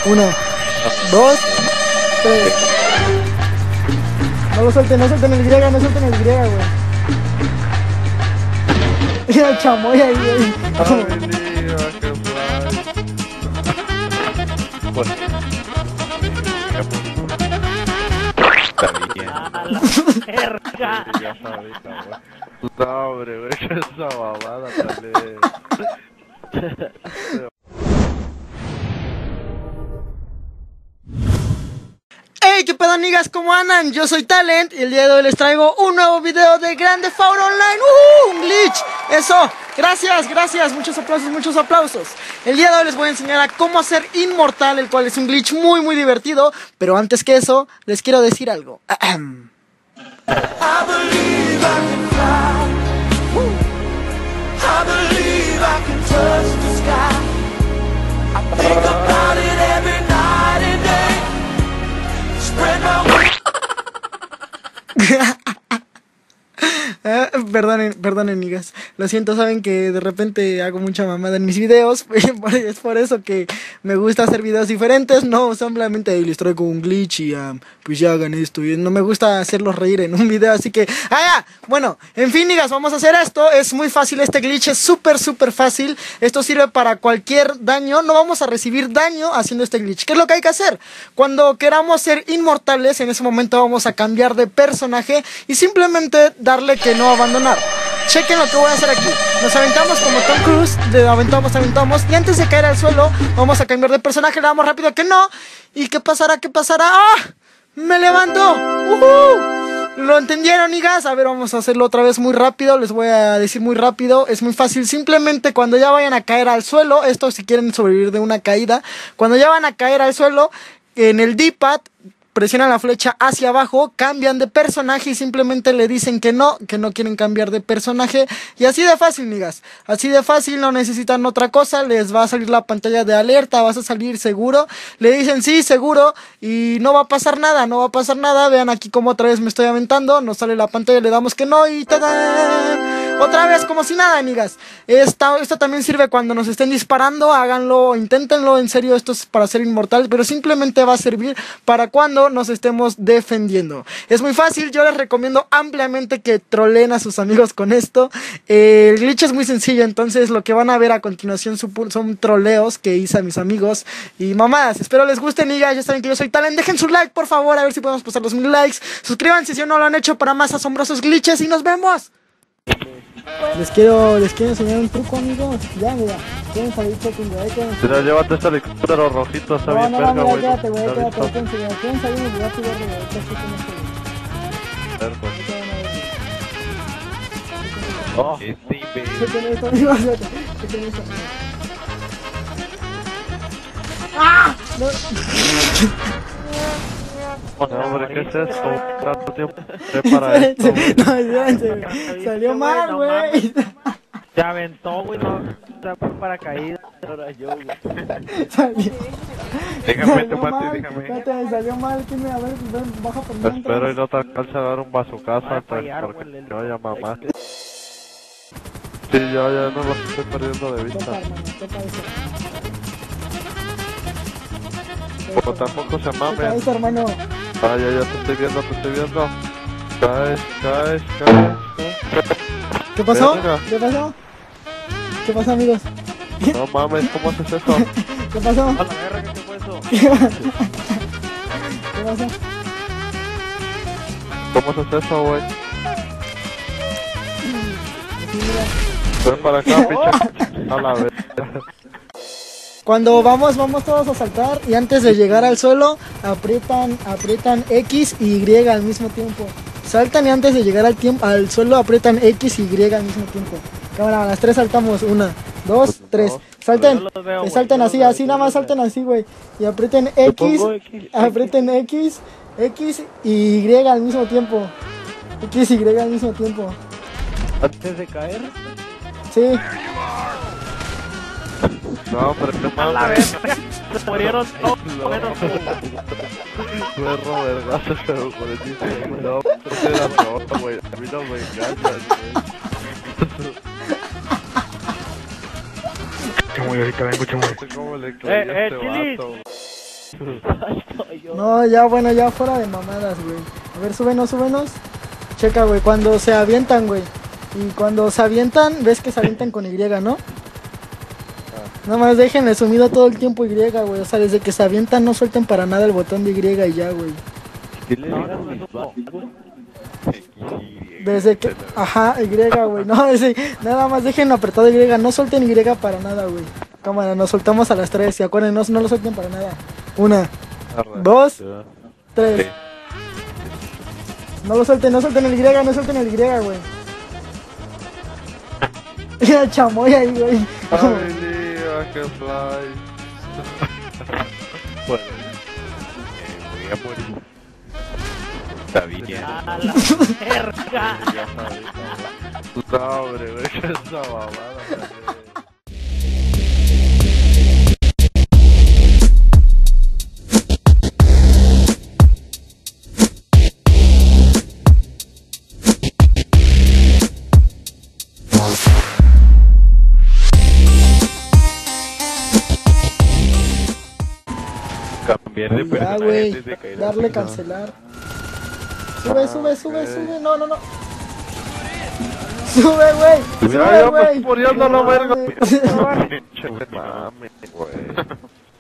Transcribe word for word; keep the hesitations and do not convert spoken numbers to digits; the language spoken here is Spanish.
Uno, dos, tres. No lo suelten, no suelten el griega, no suelten el griega, güey. Mira el chamoy ahí, güey. No, hombre, güey, que esa babada también. Hey, ¿qué pedo, amigas? ¿Cómo andan? Yo soy Talent y el día de hoy les traigo un nuevo video de Grand Theft Auto Online. ¡Uh! ¡Un glitch! Eso, gracias, gracias, muchos aplausos, muchos aplausos. El día de hoy les voy a enseñar a cómo hacer Inmortal, el cual es un glitch muy, muy divertido. Pero antes que eso, les quiero decir algo. Ahem. I believe I can fly. I believe I can touch the sky. I think about it every night and day. Spread my Eh, perdonen, perdonen, amigas. Lo siento, saben que de repente hago mucha mamada en mis videos. Es por eso que me gusta hacer videos diferentes. No simplemente les traigo un glitch y um, pues ya hagan esto. Y no me gusta hacerlos reír en un video, así que... ¡Ah, ya! Bueno, en fin, amigas, vamos a hacer esto. Es muy fácil este glitch, es súper, súper fácil. Esto sirve para cualquier daño. No vamos a recibir daño haciendo este glitch. ¿Qué es lo que hay que hacer? Cuando queramos ser inmortales, en ese momento vamos a cambiar de personaje y simplemente darle que no abandonar. Chequen lo que voy a hacer aquí. Nos aventamos como Tom Cruise, de aventamos, aventamos, y antes de caer al suelo vamos a cambiar de personaje. Le damos rápido que no. ¿Y qué pasará? ¿Qué pasará? ¡Ah! ¡Me levantó! ¡Uh-huh! ¿Lo entendieron, amigas? A ver, vamos a hacerlo otra vez muy rápido. Les voy a decir muy rápido. Es muy fácil. Simplemente cuando ya vayan a caer al suelo, esto si quieren sobrevivir de una caída, cuando ya van a caer al suelo, en el D-pad presionan la flecha hacia abajo, cambian de personaje y simplemente le dicen que no, que no quieren cambiar de personaje. Y así de fácil, amigas. Así de fácil, no necesitan otra cosa. Les va a salir la pantalla de alerta, vas a salir seguro. Le dicen sí, seguro, y no va a pasar nada, no va a pasar nada. Vean aquí como otra vez me estoy aventando. Nos sale la pantalla, le damos que no y ¡tadán! Otra vez como si nada, amigas. Esta, esto también sirve cuando nos estén disparando. Háganlo, inténtenlo, en serio, esto es para ser inmortal, pero simplemente va a servir para cuando nos estemos defendiendo. Es muy fácil, yo les recomiendo ampliamente que troleen a sus amigos con esto. Eh, el glitch es muy sencillo, entonces lo que van a ver a continuación son troleos que hice a mis amigos y mamadas. Espero les guste, amigas. Ya saben que yo soy Talent. Dejen su like, por favor, a ver si podemos pasar los mil likes. Suscríbanse si aún no lo han hecho para más asombrosos glitches y nos vemos. Les quiero, les quiero enseñar un truco, amigos. Ya, mira, quieren salir chequen, güey. Mira, llévate este helicóptero rojito, está bien verga, güey. No, no, quédate, güey, quédate, quédate, quédate. Quieren salir y lugar tuyo, güey. Oh, sí, güey. Chequen esto, amigos, chequen esto. ¡Ah! No. No, hombre, ¿qué es esto? ¿Tanto tiempo para esto? No, espérense, güey. Salió mal, güey. Se aventó, güey, no. Para caída. Ahora yo, güey. Salió. Déjame, Salió tomate, mal. déjame. Espérate, me salió mal. ¿Quién me va a ver? Baja por mí. Espero y no te alcance a dar un bazucazo hasta porque te vaya mamá. Sí, ya, ya no lo estoy perdiendo de vista. Topa, hermano, topa eso. Pero tampoco se Topa mamen. eso, hermano. Ah, ya, ya te estoy viendo, te estoy viendo. Caes, caes, caes. ¿Qué pasó? Verga. ¿Qué pasó? ¿Qué pasó, amigos? No mames, ¿cómo haces eso? ¿Qué pasó? A la verga, ¿qué fue eso? ¿Qué pasó? ¿Cómo haces eso, güey? Así, mira. Ven para acá, pinche. A la vez. Cuando vamos, vamos todos a saltar y antes de llegar al suelo aprietan, aprietan X y Y al mismo tiempo. Saltan y antes de llegar al tiempo, al suelo aprietan X y Y al mismo tiempo. Cámara, a las tres saltamos. Una, dos, tres. Salten, eh, salten así, así nada más salten así, güey. Y aprieten X, aprieten X, X y Y al mismo tiempo. X y Y al mismo tiempo. Antes de caer. Sí. No, pero qué mames. Se murieron todos. Menos tú. Perro, vergazo, pero por el chiste. No, pero era broma, güey. A mí no me engañas, güey. Chamoy, ahorita vengo, chamoy. ¿Cómo le Eh, creí a eh, este Chili. vato? No, ya, bueno, ya fuera de mamadas, güey. A ver, súbenos, súbenos. Checa, güey, cuando se avientan, güey. Y cuando se avientan, ves que se avientan con Y, ¿no? Nada más déjenle sumido todo el tiempo Y, güey. O sea, desde que se avientan no suelten para nada el botón de Y y ya, güey. ¿Qué le digas mis básicos? Desde que... Ajá, Y, güey. No, ese... Nada más déjenlo apretado Y. No suelten Y para nada, güey. Cámara, nos soltamos a las tres. Y acuérdense, no, no lo suelten para nada. Una, dos, tres. No lo suelten, no suelten el Y, no suelten el Y, güey. Mira, chamoy ahí, güey. Ay, que fly. Bueno, eh, voy a morir. Está bien. A la verga. No, hombre, güey, que esa babada, güey. Cambiar de Ya, personaje güey. antes de caer. Darle cancelar. Sube, sube, sube, sube. No, no, no. Sube, güey. Mira, Sube, yo me güey. estoy muriendo a la verga. No mames. Pinche mame, güey.